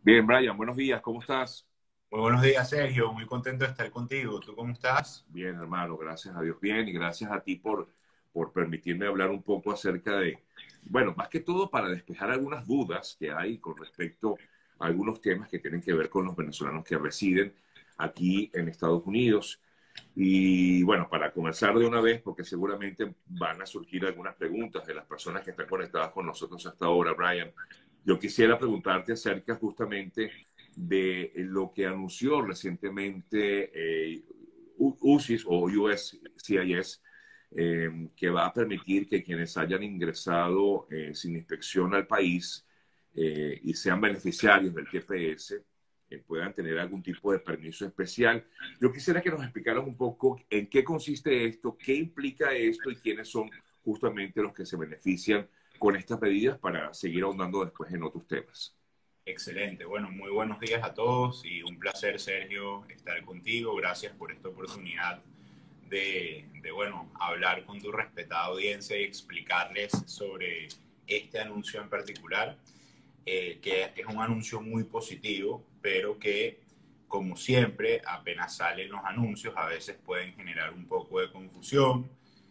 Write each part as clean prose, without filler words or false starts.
Bien, Brian, buenos días, ¿cómo estás? Muy buenos días, Sergio. Muy contento de estar contigo. ¿Tú cómo estás? Bien, hermano, gracias a Dios. Bien, y gracias a ti por permitirme hablar un poco acerca de, bueno, más que todo para despejar algunas dudas que hay con respecto a algunos temas que tienen que ver con los venezolanos que residen aquí en Estados Unidos. Y bueno, para comenzar de una vez, porque seguramente van a surgir algunas preguntas de las personas que están conectadas con nosotros hasta ahora, Brian, yo quisiera preguntarte acerca justamente de lo que anunció recientemente UCIS o USCIS, que va a permitir que quienes hayan ingresado sin inspección al país y sean beneficiarios del TPS puedan tener algún tipo de permiso especial. Yo quisiera que nos explicaran un poco en qué consiste esto, qué implica esto y quiénes son justamente los que se benefician con estas medidas para seguir ahondando después en otros temas. Excelente. Bueno, muy buenos días a todos y un placer, Sergio, estar contigo. Gracias por esta oportunidad bueno, hablar con tu respetada audiencia y explicarles sobre este anuncio en particular, que es un anuncio muy positivo, pero que, como siempre, apenas salen los anuncios, a veces pueden generar un poco de confusión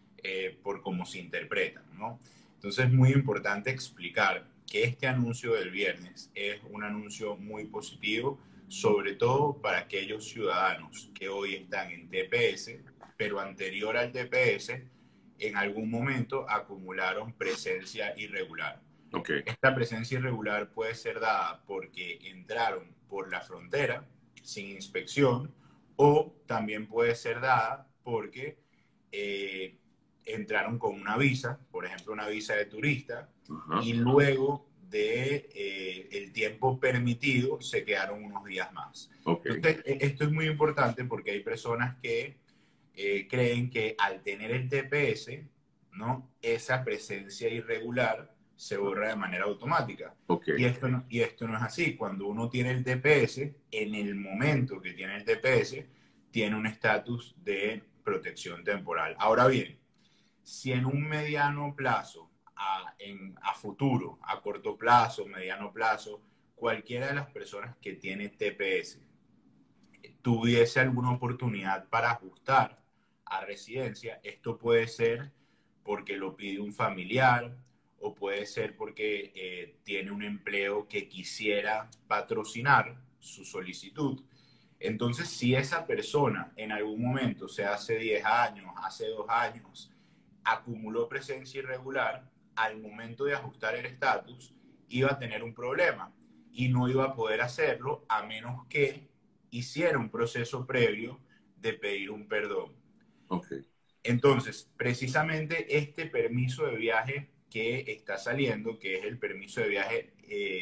por cómo se interpretan, ¿no? Entonces es muy importante explicar que este anuncio del viernes es un anuncio muy positivo, sobre todo para aquellos ciudadanos que hoy están en TPS, pero anterior al TPS, en algún momento acumularon presencia irregular. Ok, Esta presencia irregular puede ser dada porque entraron por la frontera sin inspección o también puede ser dada porque eh, entraron con una visa, por ejemplo, una visa de turista, ajá, y luego de el tiempo permitido se quedaron unos días más. ok, Entonces, esto es muy importante porque hay personas que creen que al tener el TPS, ¿no? Esa presencia irregular se borra de manera automática. ok, Y esto no es así. Cuando uno tiene el TPS, en el momento que tiene el TPS, tiene un estatus de protección temporal. Ahora bien, si en un mediano plazo, a futuro, a corto plazo, mediano plazo, cualquiera de las personas que tiene TPS tuviese alguna oportunidad para ajustar a residencia, esto puede ser porque lo pide un familiar o puede ser porque tiene un empleo que quisiera patrocinar su solicitud. Entonces, si esa persona en algún momento, sea hace 10 años, hace 2 años, acumuló presencia irregular, al momento de ajustar el estatus, iba a tener un problema y no iba a poder hacerlo a menos que hiciera un proceso previo de pedir un perdón. ok, Entonces, precisamente este permiso de viaje que está saliendo, que es el permiso de viaje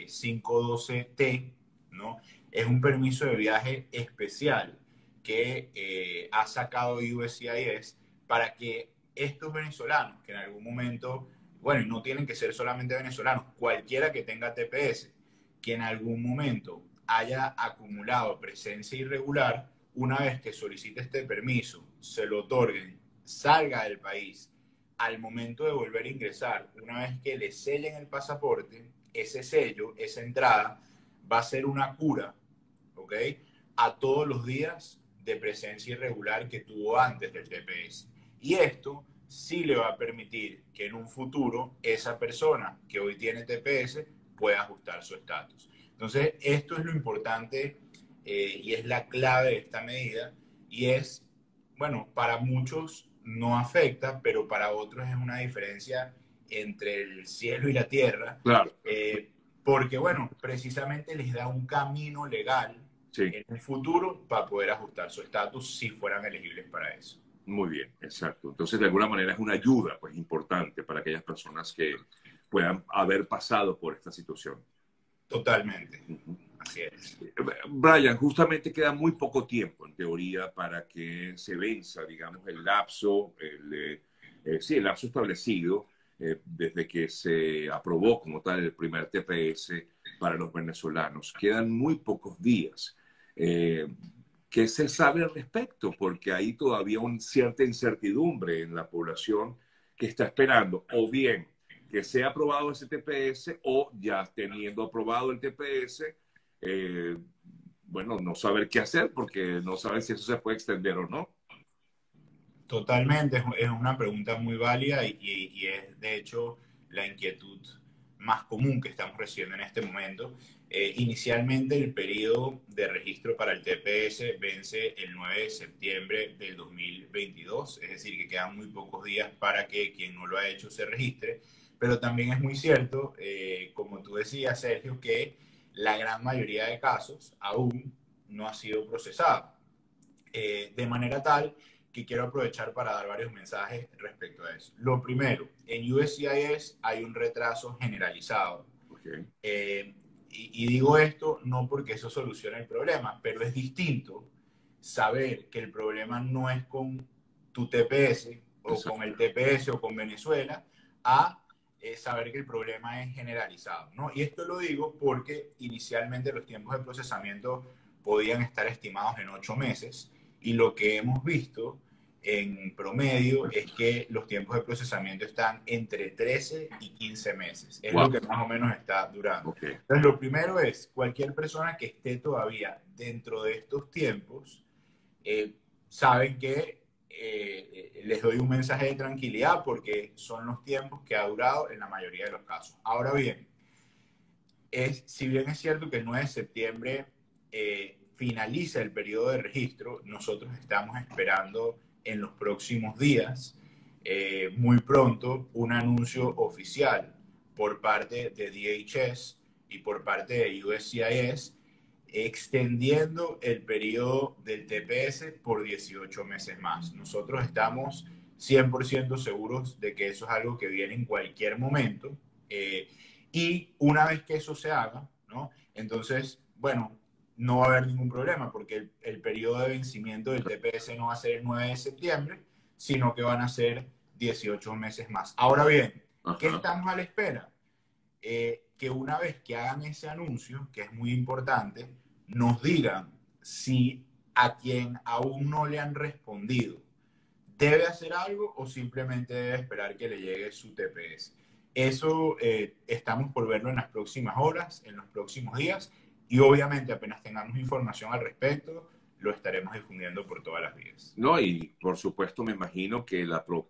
512T, ¿no? Es un permiso de viaje especial que ha sacado USCIS para que estos venezolanos, que en algún momento, bueno, no tienen que ser solamente venezolanos, cualquiera que tenga TPS, que en algún momento haya acumulado presencia irregular, una vez que solicite este permiso, se lo otorguen, salga del país, al momento de volver a ingresar, una vez que le sellen el pasaporte, ese sello, esa entrada, va a ser una cura, ¿ok? A todos los días de presencia irregular que tuvo antes del TPS. Y esto sí le va a permitir que en un futuro esa persona que hoy tiene TPS pueda ajustar su estatus. Entonces, esto es lo importante y es la clave de esta medida y es, bueno, para muchos no afecta, pero para otros es una diferencia entre el cielo y la tierra, claro, porque, bueno, precisamente les da un camino legal sí, en el futuro para poder ajustar su estatus si fueran elegibles para eso. muy bien, exacto. Entonces, de alguna manera es una ayuda, pues, importante para aquellas personas que puedan haber pasado por esta situación. Totalmente, Ujú. así es. Brian, justamente queda muy poco tiempo, en teoría, para que se venza, digamos, el lapso, sí, el lapso establecido desde que se aprobó como tal el primer TPS para los venezolanos. Quedan muy pocos días. Eh, ¿Qué se sabe al respecto? Porque hay todavía una cierta incertidumbre en la población que está esperando, o bien que sea aprobado ese TPS o ya teniendo aprobado el TPS, eh, bueno, no saber qué hacer porque no saben si eso se puede extender o no. Totalmente, es una pregunta muy válida y es de hecho la inquietud más común que estamos recibiendo en este momento. Inicialmente el periodo de registro para el TPS vence el 9 de septiembre del 2022, es decir, que quedan muy pocos días para que quien no lo ha hecho se registre, pero también es muy cierto, como tú decías, Sergio, que la gran mayoría de casos aún no ha sido procesado. De manera tal que quiero aprovechar para dar varios mensajes respecto a eso. Lo primero, en USCIS hay un retraso generalizado. Okay. Y digo esto no porque eso solucione el problema, pero es distinto saber que el problema no es con tu TPS o con Exacto. el TPS o con Venezuela, a saber que el problema es generalizado, ¿no? Y esto lo digo porque inicialmente los tiempos de procesamiento podían estar estimados en 8 meses y lo que hemos visto en promedio es que los tiempos de procesamiento están entre 13 y 15 meses. Es lo Wow. que más o menos está durando. Okay. Entonces, lo primero es, cualquier persona que esté todavía dentro de estos tiempos, eh, saben que les doy un mensaje de tranquilidad porque son los tiempos que ha durado en la mayoría de los casos. Ahora bien, si bien es cierto que el 9 de septiembre finaliza el periodo de registro, nosotros estamos esperando en los próximos días, muy pronto, un anuncio oficial por parte de DHS y por parte de USCIS extendiendo el periodo del TPS por 18 meses más. Nosotros estamos 100% seguros de que eso es algo que viene en cualquier momento. Y una vez que eso se haga, ¿no? Entonces, bueno, no va a haber ningún problema porque el periodo de vencimiento del TPS no va a ser el 9 de septiembre, sino que van a ser 18 meses más. Ahora bien, ¿qué Ajá. estamos a la espera? Que una vez que hagan ese anuncio, que es muy importante, nos digan si a quien aún no le han respondido debe hacer algo o simplemente debe esperar que le llegue su TPS. Eso estamos por verlo en las próximas horas, en los próximos días, y obviamente apenas tengamos información al respecto, lo estaremos difundiendo por todas las vías. No, y por supuesto me imagino que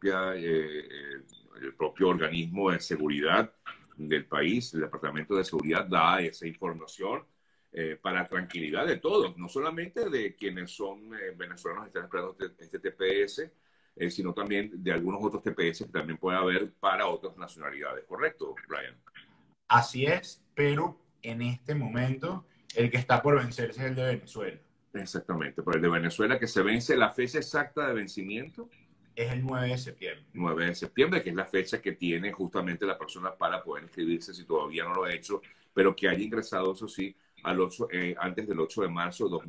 el propio organismo de seguridad del país, el Departamento de Seguridad, da esa información para tranquilidad de todos, no solamente de quienes son venezolanos que están esperando este TPS, sino también de algunos otros TPS que también puede haber para otras nacionalidades. ¿Correcto, Brian? Así es, pero en este momento el que está por vencerse es el de Venezuela. Exactamente, por el de Venezuela que se vence la fecha exacta de vencimiento. Es el 9 de septiembre. 9 de septiembre, que es la fecha que tiene justamente la persona para poder inscribirse si todavía no lo ha hecho, pero que haya ingresado, eso sí, antes del 8 de marzo de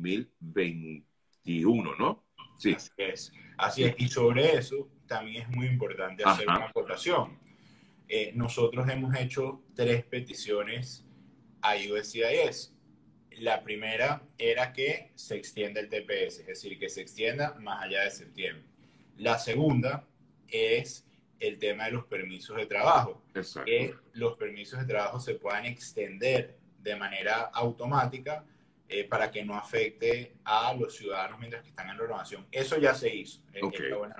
2021, ¿no? Sí. Así es. Así es. Y sobre eso también es muy importante hacer una Ajá. acotación. Nosotros hemos hecho 3 peticiones a USCIS. La primera era que se extienda el TPS, es decir, que se extienda más allá de septiembre. La segunda es el tema de los permisos de trabajo, Exacto. que los permisos de trabajo se puedan extender de manera automática para que no afecte a los ciudadanos mientras que están en renovación. Eso ya se hizo. Ok.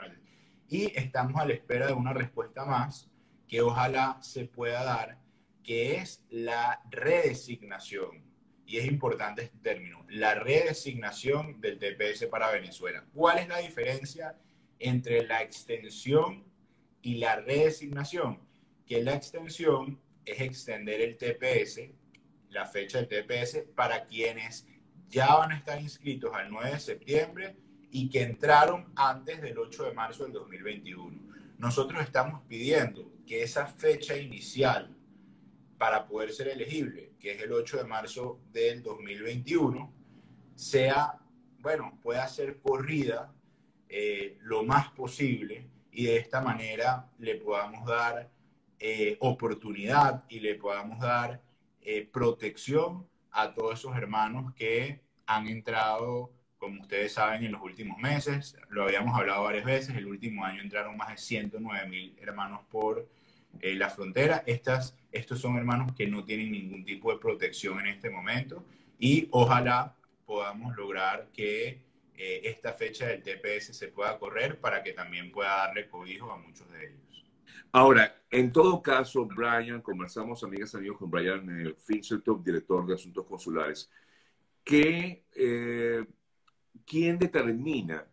Y estamos a la espera de una respuesta más que ojalá se pueda dar, que es la redesignación. Y es importante este término, la redesignación del TPS para Venezuela. ¿Cuál es la diferencia entre la extensión y la redesignación? Que la extensión es extender el TPS, la fecha del TPS, para quienes ya van a estar inscritos al 9 de septiembre y que entraron antes del 8 de marzo del 2021. Nosotros estamos pidiendo que esa fecha inicial para poder ser elegible, que es el 8 de marzo del 2021, sea, bueno, pueda ser corrida lo más posible y de esta manera le podamos dar oportunidad y le podamos dar protección a todos esos hermanos que han entrado, como ustedes saben, en los últimos meses. Lo habíamos hablado varias veces, el último año entraron más de 109.000 hermanos por la frontera. Estos son hermanos que no tienen ningún tipo de protección en este momento y ojalá podamos lograr que esta fecha del TPS se pueda correr para que también pueda darle cobijo a muchos de ellos. Ahora, en todo caso, Brian, conversamos, amigas y amigos, con Brian Finchertop, director de Asuntos Consulares. ¿Qué, ¿Quién determina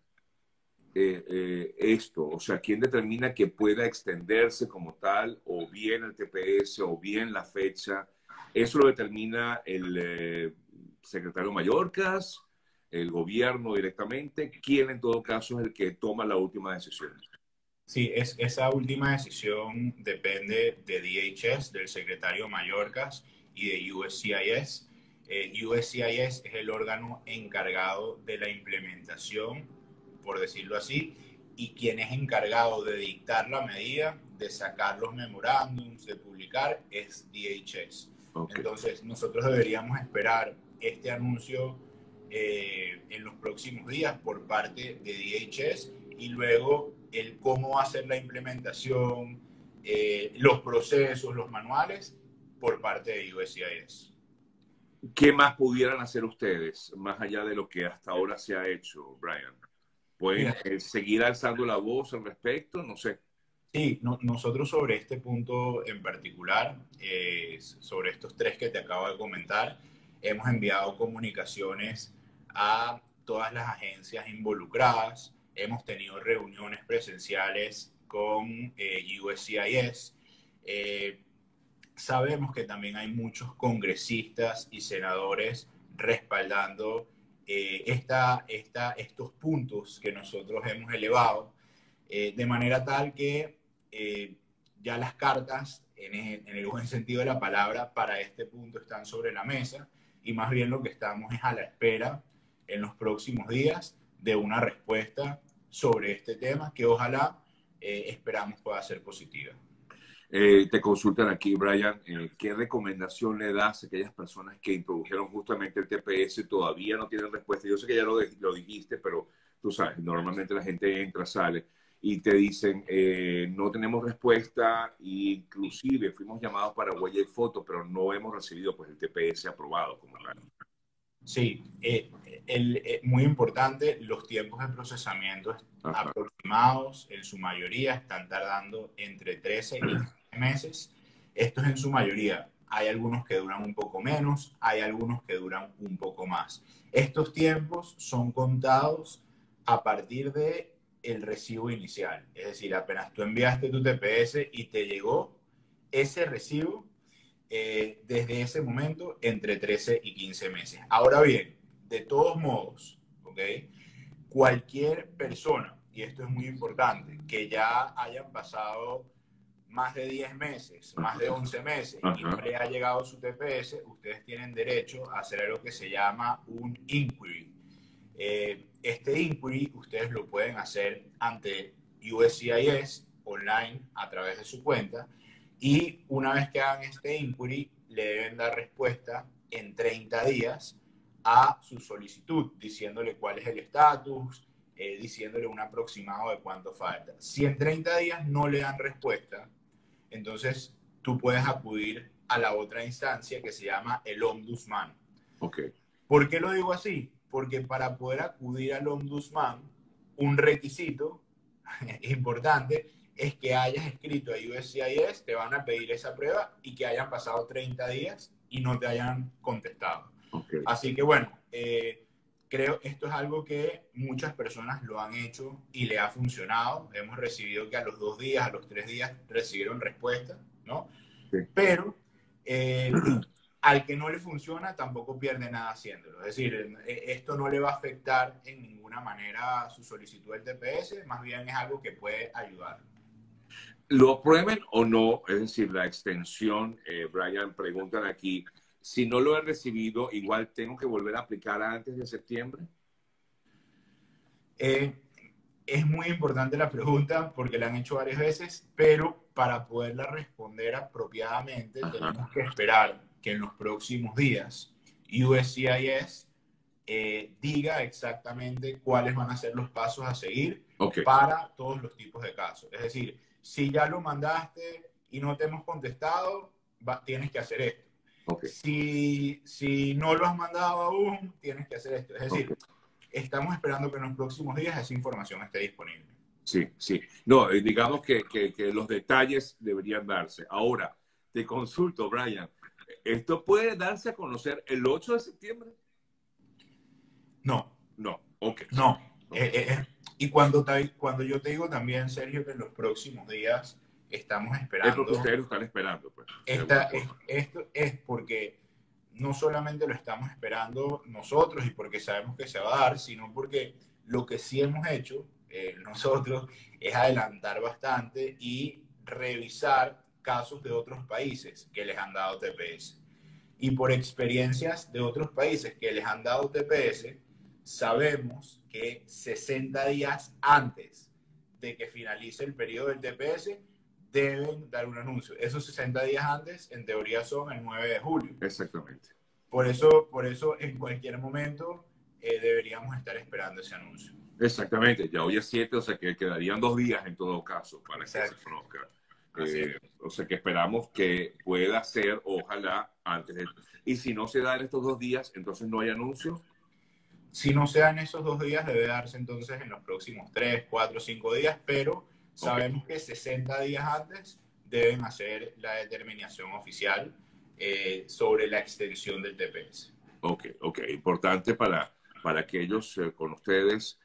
esto? O sea, ¿quién determina que pueda extenderse como tal, o bien el TPS, o bien la fecha? ¿Eso lo determina el secretario Mayorkas, el gobierno directamente? ¿Quién en todo caso es el que toma la última decisión? Sí, esa última decisión depende de DHS, del secretario Mayorkas y de USCIS. USCIS es el órgano encargado de la implementación, por decirlo así, y quien es encargado de dictar la medida, de sacar los memorándums, de publicar, es DHS. Okay. Entonces, nosotros deberíamos esperar este anuncio en los próximos días por parte de DHS y luego el cómo hacer la implementación, los procesos, los manuales por parte de USCIS. ¿Qué más pudieran hacer ustedes, más allá de lo que hasta ahora se ha hecho, Brian? ¿Pueden Mira, seguir alzando la voz al respecto? No sé. sí, nosotros sobre este punto en particular, sobre estos tres que te acabo de comentar, hemos enviado comunicaciones a todas las agencias involucradas, hemos tenido reuniones presenciales con USCIS. Eh, Sabemos que también hay muchos congresistas y senadores respaldando estos puntos que nosotros hemos elevado, de manera tal que ya las cartas, en el buen sentido de la palabra, para este punto están sobre la mesa y más bien lo que estamos es a la espera en los próximos días de una respuesta sobre este tema que ojalá esperamos pueda ser positiva. Te consultan aquí, Brian, ¿qué recomendación le das a aquellas personas que introdujeron justamente el TPS, todavía no tienen respuesta? Yo sé que ya lo dijiste, pero tú sabes, normalmente la gente entra, sale y te dicen, no tenemos respuesta, e inclusive fuimos llamados para huella y foto, pero no hemos recibido pues el TPS aprobado como tal. Sí, muy importante, los tiempos de procesamiento Ajá. aproximados, en su mayoría, están tardando entre 13 y 15 meses. Esto es en su mayoría. Hay algunos que duran un poco menos, hay algunos que duran un poco más. Estos tiempos son contados a partir de el recibo inicial. Es decir, apenas tú enviaste tu TPS y te llegó ese recibo, desde ese momento entre 13 y 15 meses. Ahora bien, de todos modos, ¿ok? Cualquier persona, y esto es muy importante, que ya hayan pasado más de 10 meses, más de 11 meses y no Ajá. le ha llegado su TPS, ustedes tienen derecho a hacer lo que se llama un inquiry. Este inquiry ustedes lo pueden hacer ante USCIS online a través de su cuenta y una vez que hagan este inquiry le deben dar respuesta en 30 días a su solicitud, diciéndole cuál es el estatus, diciéndole un aproximado de cuánto falta. Si en 30 días no le dan respuesta, entonces tú puedes acudir a la otra instancia que se llama el ombudsman. Ok. ¿Por qué lo digo así? Porque para poder acudir al ombudsman, un requisito importante es que hayas escrito a USCIS, te van a pedir esa prueba y que hayan pasado 30 días y no te hayan contestado. Okay. Así que bueno, creo esto es algo que muchas personas lo han hecho y le ha funcionado. Hemos recibido que a los 2 días, a los 3 días recibieron respuesta, ¿no? Sí. Pero al que no le funciona tampoco pierde nada haciéndolo. Es decir, esto no le va a afectar en ninguna manera su solicitud del TPS, más bien es algo que puede ayudar. ¿Lo aprueben o no? Es decir, la extensión, Brian, preguntan aquí, si no lo he recibido, igual tengo que volver a aplicar antes de septiembre. Es muy importante la pregunta porque la han hecho varias veces, pero para poderla responder apropiadamente tenemos que esperar que en los próximos días USCIS diga exactamente cuáles van a ser los pasos a seguir para todos los tipos de casos. Es decir, si ya lo mandaste y no te hemos contestado, tienes que hacer esto. Ok, Si no lo has mandado aún, tienes que hacer esto. Es decir, ok. estamos esperando que en los próximos días esa información esté disponible. Sí, sí. No, digamos que los detalles deberían darse. Ahora, te consulto, Brian. ¿Esto puede darse a conocer el 8 de septiembre? No, No. Ok, no. ok. Y cuando yo te digo también, Sergio, que en los próximos días estamos Es porque esperando, ustedes lo están esperando, pues, de alguna forma. esto es porque no solamente lo estamos esperando nosotros y porque sabemos que se va a dar, sino porque lo que sí hemos hecho nosotros es adelantar bastante y revisar casos de otros países que les han dado TPS. Y por experiencias de otros países que les han dado TPS, sabemos que 60 días antes de que finalice el periodo del TPS, deben dar un anuncio. Esos 60 días antes, en teoría, son el 9 de julio. Exactamente. Por eso en cualquier momento deberíamos estar esperando ese anuncio. Exactamente. Ya hoy es 7, o sea que quedarían 2 días en todo caso para que se Exacto. conozca. Así es. O sea que esperamos que pueda ser, ojalá, antes de... Y si no se da en estos 2 días, entonces no hay anuncio. Si no se dan esos 2 días, debe darse entonces en los próximos 3, 4, 5 días, pero Ok. sabemos que 60 días antes deben hacer la determinación oficial sobre la extensión del TPS. Ok, ok. Importante para aquellos con ustedes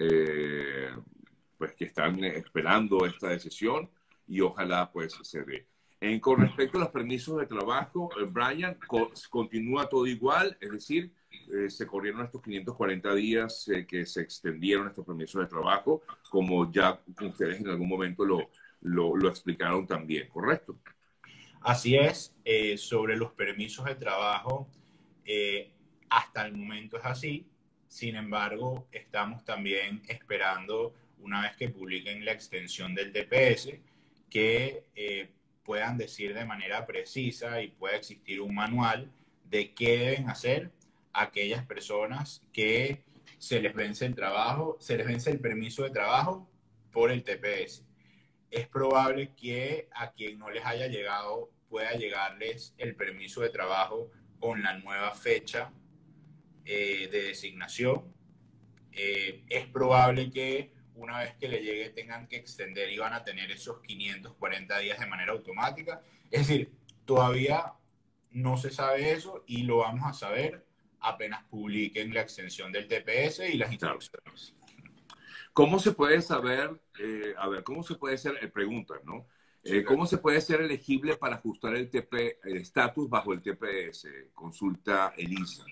pues que están esperando esta decisión y ojalá pues se dé. Con respecto a los permisos de trabajo, Brian, continúa todo igual, es decir, se corrieron estos 540 días que se extendieron estos permisos de trabajo, como ya ustedes en algún momento lo explicaron también, ¿correcto? Así es, sobre los permisos de trabajo, eh, hasta el momento es así. Sin embargo, estamos también esperando, una vez que publiquen la extensión del TPS, que puedan decir de manera precisa y pueda existir un manual de qué deben hacer aquellas personas que se les vence el trabajo, se les vence el permiso de trabajo por el TPS. Es probable que a quien no les haya llegado pueda llegarles el permiso de trabajo con la nueva fecha de designación. Es probable que una vez que le llegue tengan que extender y van a tener esos 540 días de manera automática. Es decir, todavía no se sabe eso y lo vamos a saber apenas publiquen la extensión del TPS y las Claro. instrucciones. ¿Cómo se puede saber, a ver, cómo se puede ser, pregunta, ¿no? Sí, claro. ¿Cómo se puede ser elegible para ajustar el estatus bajo el TPS? Consulta Elisa.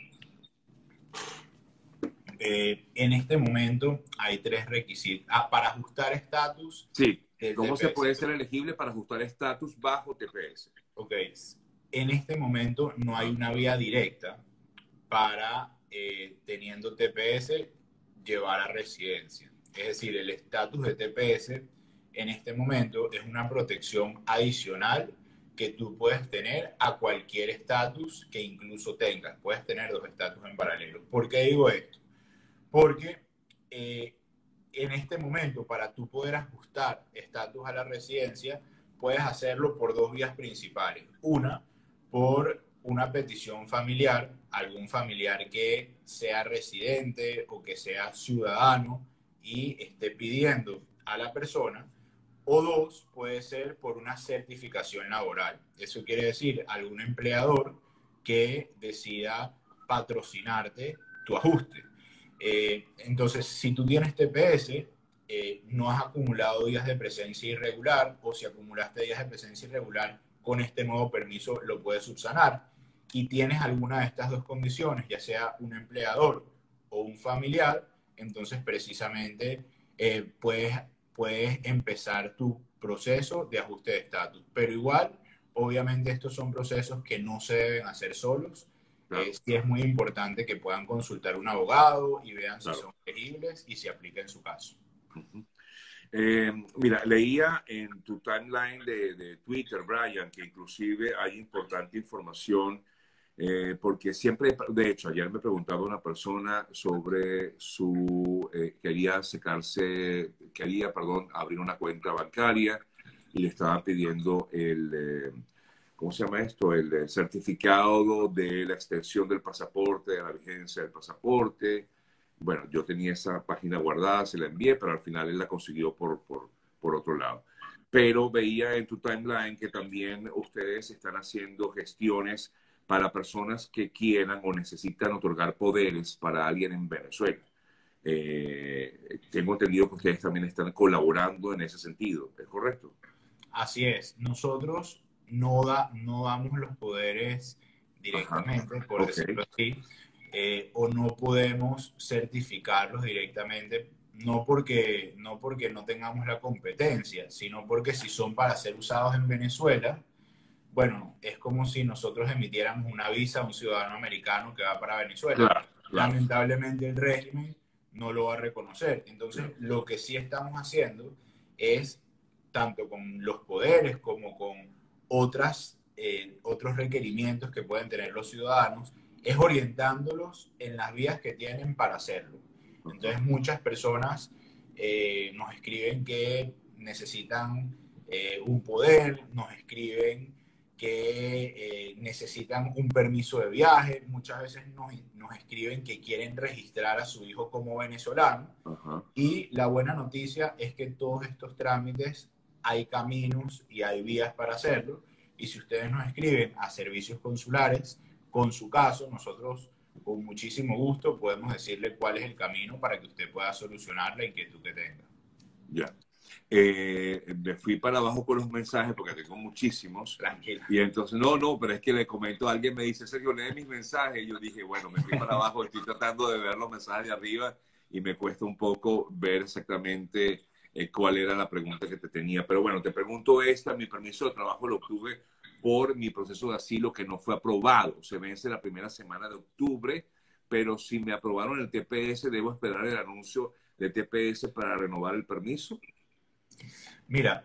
En este momento hay 3 requisitos. Para ajustar estatus Sí, del ¿cómo se TPS. puede ser elegible para ajustar estatus bajo TPS? Ok, en este momento no hay una vía directa para, teniendo TPS, llevar a residencia. Es decir, el estatus de TPS en este momento es una protección adicional que tú puedes tener a cualquier estatus que incluso tengas. Puedes tener 2 estatus en paralelo. ¿Por qué digo esto? Porque en este momento, para tú poder ajustar estatus a la residencia, puedes hacerlo por 2 vías principales. Una, por una petición familiar, algún familiar que sea residente o que sea ciudadano y esté pidiendo a la persona. O dos, puede ser por una certificación laboral. Eso quiere decir algún empleador que decida patrocinarte tu ajuste. Entonces, si tú tienes TPS, no has acumulado días de presencia irregular o si acumulaste días de presencia irregular, con este nuevo permiso lo puedes subsanar y tienes alguna de estas 2 condiciones, ya sea un empleador o un familiar, entonces precisamente puedes empezar tu proceso de ajuste de estatus. Pero igual, obviamente estos son procesos que no se deben hacer solos. Claro, Sí es muy importante que puedan consultar un abogado y vean si claro. son elegibles y si aplica en su caso. Uh-huh. Mira, leía en tu timeline de Twitter, Brian, que inclusive hay importante información, porque siempre, de hecho, ayer me preguntaba una persona sobre quería perdón, abrir una cuenta bancaria y le estaba pidiendo ¿cómo se llama esto? El certificado de la extensión del pasaporte, de la vigencia del pasaporte. Bueno, yo tenía esa página guardada, se la envié, pero al final él la consiguió por otro lado. Pero veía en tu timeline que también ustedes están haciendo gestiones para personas que quieran o necesitan otorgar poderes para alguien en Venezuela. Tengo entendido que ustedes también están colaborando en ese sentido, ¿es correcto? Así es, nosotros no damos los poderes Ajá, directamente, por ok, decirlo así, o no podemos certificarlos directamente, no porque no tengamos la competencia, sino porque si son para ser usados en Venezuela, bueno, es como si nosotros emitiéramos una visa a un ciudadano americano que va para Venezuela. claro, claro, Lamentablemente el régimen no lo va a reconocer. Entonces, claro. lo que sí estamos haciendo es, tanto con los poderes como con otros requerimientos que pueden tener los ciudadanos, es orientándolos en las vías que tienen para hacerlo. Ajá. Entonces, muchas personas nos escriben que necesitan un poder, nos escriben que necesitan un permiso de viaje, muchas veces nos escriben que quieren registrar a su hijo como venezolano, Ajá. y la buena noticia es que todos estos trámites hay caminos y hay vías para hacerlo, y si ustedes nos escriben a servicios consulares con su caso, nosotros con muchísimo gusto podemos decirle cuál es el camino para que usted pueda solucionar la inquietud que tenga. Ya. Me fui para abajo con los mensajes porque tengo muchísimos. Tranquila. Y entonces, no, no, pero es que le comento, alguien me dice, Sergio, lee mis mensajes. Y yo dije, bueno, me fui para abajo, estoy tratando de ver los mensajes de arriba y me cuesta un poco ver exactamente cuál era la pregunta que te tenía. Pero bueno, te pregunto esta, mi permiso de trabajo lo obtuve por mi proceso de asilo que no fue aprobado. Se vence la primera semana de octubre, pero si me aprobaron el TPS, ¿debo esperar el anuncio de TPS para renovar el permiso? Mira,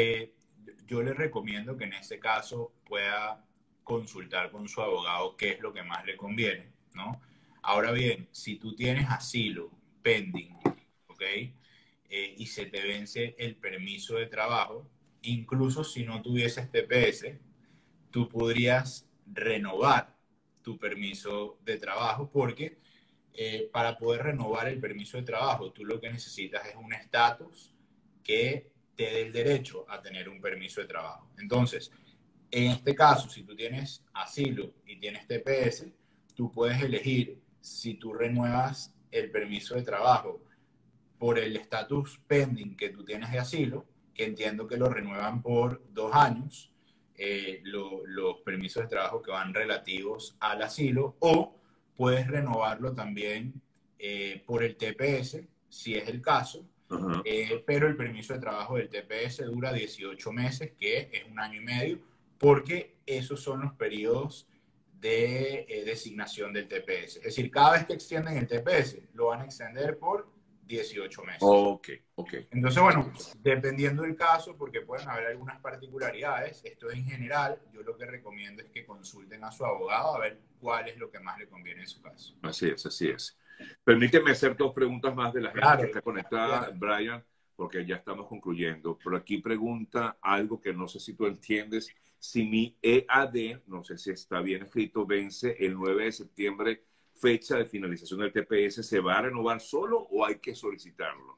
yo le recomiendo que en este caso pueda consultar con su abogado qué es lo que más le conviene, ¿no? Ahora bien, si tú tienes asilo pending, ¿ok? Y se te vence el permiso de trabajo, incluso si no tuvieses TPS, tú podrías renovar tu permiso de trabajo porque para poder renovar el permiso de trabajo, tú lo que necesitas es un estatus que te dé el derecho a tener un permiso de trabajo. Entonces, en este caso, si tú tienes asilo y tienes TPS, tú puedes elegir si tú renuevas el permiso de trabajo por el estatus pending que tú tienes de asilo, que entiendo que lo renuevan por 2 años, los permisos de trabajo que van relativos al asilo, o puedes renovarlo también por el TPS, si es el caso, Ajá. pero el permiso de trabajo del TPS dura 18 meses, que es 1 año y medio, porque esos son los periodos de designación del TPS. Es decir, cada vez que extienden el TPS, lo van a extender por 18 meses. Ok, ok. Entonces, bueno, dependiendo del caso, porque pueden haber algunas particularidades, esto en general, yo lo que recomiendo es que consulten a su abogado a ver cuál es lo que más le conviene en su caso. Así es, así es. Permíteme hacer dos preguntas más de la gente que Claro, está conectada, Brian, porque ya estamos concluyendo. Por aquí pregunta algo que no sé si tú entiendes. Si mi EAD, no sé si está bien escrito, vence el 9 de septiembre, fecha de finalización del TPS, ¿se va a renovar solo o hay que solicitarlo?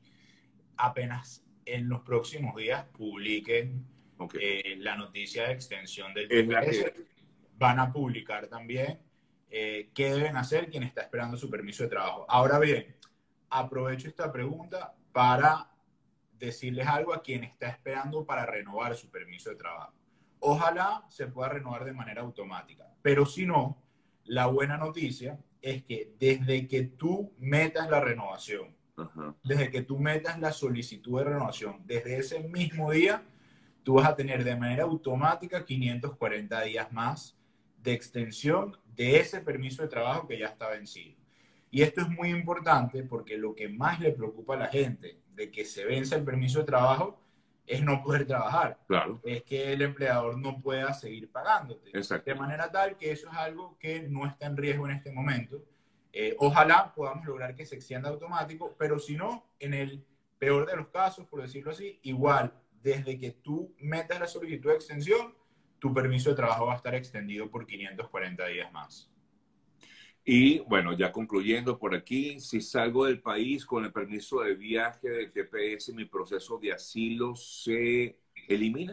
apenas en los próximos días publiquen Ok. la noticia de extensión del Es la TPS, que... van a publicar también qué deben hacer quien está esperando su permiso de trabajo. Ahora bien, aprovecho esta pregunta para decirles algo a quien está esperando para renovar su permiso de trabajo. Ojalá se pueda renovar de manera automática, pero si no, la buena noticia es que desde que tú metas la renovación, Ajá. desde que tú metas la solicitud de renovación, desde ese mismo día, tú vas a tener de manera automática 540 días más de extensión de ese permiso de trabajo que ya está vencido. Y esto es muy importante porque lo que más le preocupa a la gente de que se vence el permiso de trabajo es no poder trabajar, Claro, es que el empleador no pueda seguir pagándote. De exacto. manera tal que eso es algo que no está en riesgo en este momento. Ojalá podamos lograr que se extienda automático, pero si no, en el peor de los casos, por decirlo así, igual, desde que tú metas la solicitud de extensión, tu permiso de trabajo va a estar extendido por 540 días más. Y bueno, ya concluyendo por aquí, si salgo del país con el permiso de viaje del TPS, mi proceso de asilo se elimina.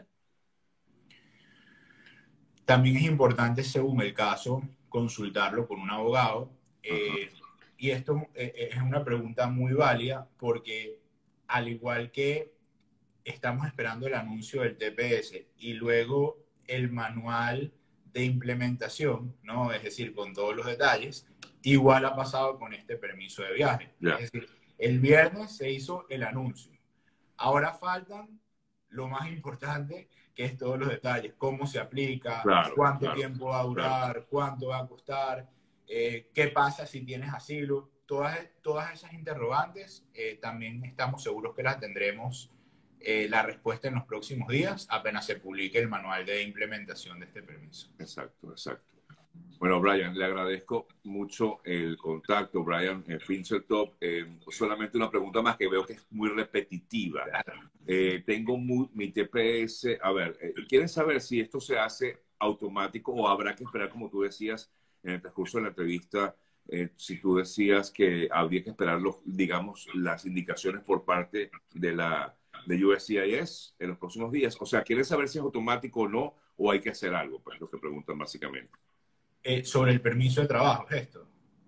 También es importante, según el caso, consultarlo con un abogado. Ajá. Y esto es una pregunta muy válida porque al igual que estamos esperando el anuncio del TPS y luego el manual de implementación, ¿no? Es decir, con todos los detalles, igual ha pasado con este permiso de viaje. Ya, Es decir, el viernes se hizo el anuncio. Ahora faltan lo más importante, que es todos los detalles, cómo se aplica, claro, cuánto claro, tiempo va a claro. durar, cuánto va a costar, qué pasa si tienes asilo. Todas esas interrogantes también estamos seguros que las tendremos la respuesta en los próximos días, apenas se publique el manual de implementación de este permiso. Exacto, exacto. Bueno, Brian, le agradezco mucho el contacto, Brian Finchertop. Solamente una pregunta más que veo que es muy repetitiva. Claro. Tengo mi TPS. A ver, ¿quieren saber si esto se hace automático o habrá que esperar, como tú decías en el transcurso de la entrevista, si tú decías que habría que esperar, digamos, las indicaciones por parte de USCIS en los próximos días? O sea, ¿quieren saber si es automático o no, o hay que hacer algo? Pues lo que preguntan básicamente. Sobre el permiso de trabajo, esto.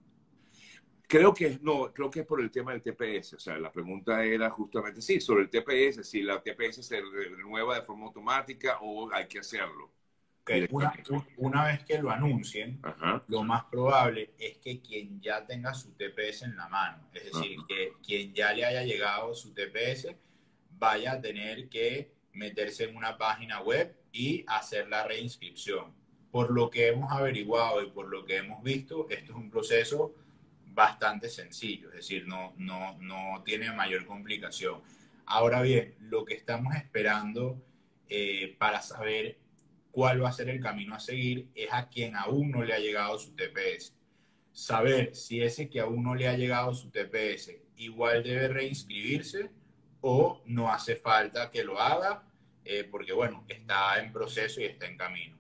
Creo que no, creo que es por el tema del TPS. O sea, la pregunta era justamente, sí, sobre el TPS, si la TPS se renueva de forma automática o hay que hacerlo Okay. directamente. Una vez que lo anuncien, Ajá, lo más probable es que quien ya tenga su TPS en la mano, es decir, ajá. que quien ya le haya llegado su TPS, vaya a tener que meterse en una página web y hacer la reinscripción. Por lo que hemos averiguado y por lo que hemos visto, esto es un proceso bastante sencillo, es decir, no tiene mayor complicación. Ahora bien, lo que estamos esperando para saber cuál va a ser el camino a seguir es a quien aún no le ha llegado su TPS. Saber si ese que aún no le ha llegado su TPS igual debe reinscribirse o no hace falta que lo haga porque, bueno, está en proceso y está en camino.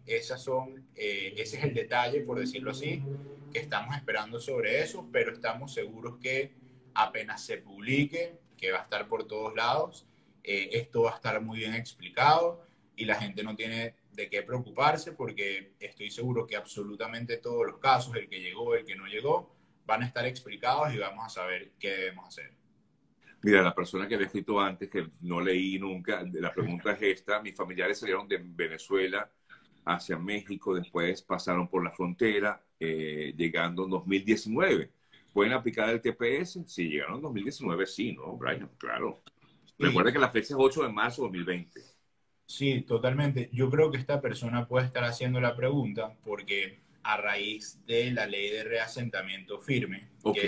Ese es el detalle, por decirlo así, que estamos esperando sobre eso, pero estamos seguros que apenas se publique, que va a estar por todos lados, esto va a estar muy bien explicado y la gente no tiene de qué preocuparse porque estoy seguro que absolutamente todos los casos, el que llegó, el que no llegó, van a estar explicados y vamos a saber qué debemos hacer. Mira, la persona que había escrito antes, que no leí nunca, la pregunta es esta. Mis familiares salieron de Venezuela hacia México, después pasaron por la frontera, llegando en 2019. ¿Pueden aplicar el TPS? Si llegaron en 2019, sí, ¿no, Brian? Claro. Sí, Recuerda que la fecha es 8 de marzo de 2020. sí, totalmente. Yo creo que esta persona puede estar haciendo la pregunta porque a raíz de la ley de reasentamiento firme, Ok,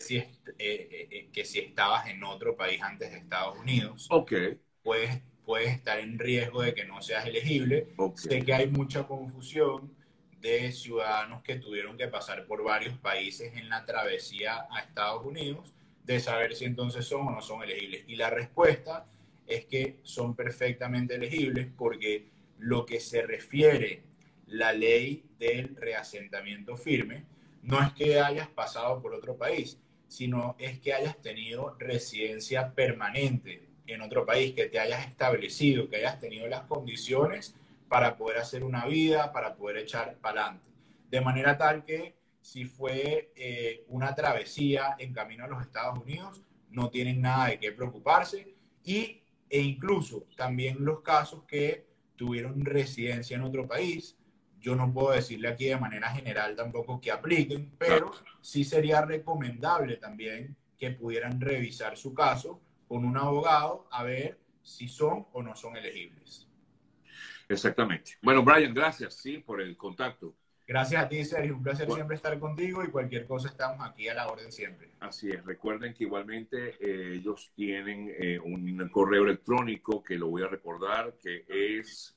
que si estabas en otro país antes de Estados Unidos, ok, puedes estar en riesgo de que no seas elegible. ok. Sé que hay mucha confusión de ciudadanos que tuvieron que pasar por varios países en la travesía a Estados Unidos, de saber si entonces son o no son elegibles. Y la respuesta es que son perfectamente elegibles porque lo que se refiere la ley del reasentamiento firme no es que hayas pasado por otro país, sino es que hayas tenido residencia permanente en otro país, que te hayas establecido, que hayas tenido las condiciones para poder hacer una vida, para poder echar para adelante. De manera tal que si fue una travesía en camino a los Estados Unidos, no tienen nada de qué preocuparse e incluso también los casos que tuvieron residencia en otro país, yo no puedo decirle aquí de manera general tampoco que apliquen, pero Claro. sí sería recomendable también que pudieran revisar su caso con un abogado a ver si son o no son elegibles. Exactamente. Bueno, Brian, gracias, sí, por el contacto. Gracias a ti, Sergio. Un placer Bueno, siempre estar contigo y cualquier cosa estamos aquí a la orden siempre. así es. Recuerden que igualmente ellos tienen un correo electrónico que lo voy a recordar, que es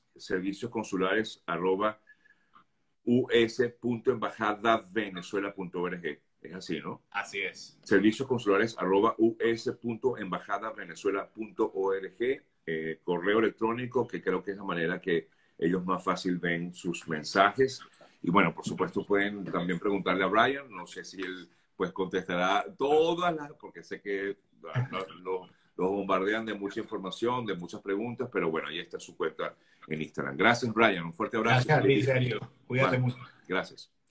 serviciosconsulares@us.embajadavenezuela.org. Es así, ¿no? Así es. serviciosconsulares@us.embajadavenezuela.org. Correo electrónico, que creo que es la manera que ellos más fácil ven sus mensajes. Y bueno, por supuesto pueden también preguntarle a Brian, no sé si él pues contestará todas las, porque sé que los bombardean de mucha información, de muchas preguntas, pero bueno, ahí está su cuenta en Instagram. Gracias, Brian, un fuerte abrazo. Gracias a ti, Sergio. Cuídate Vale, mucho. gracias.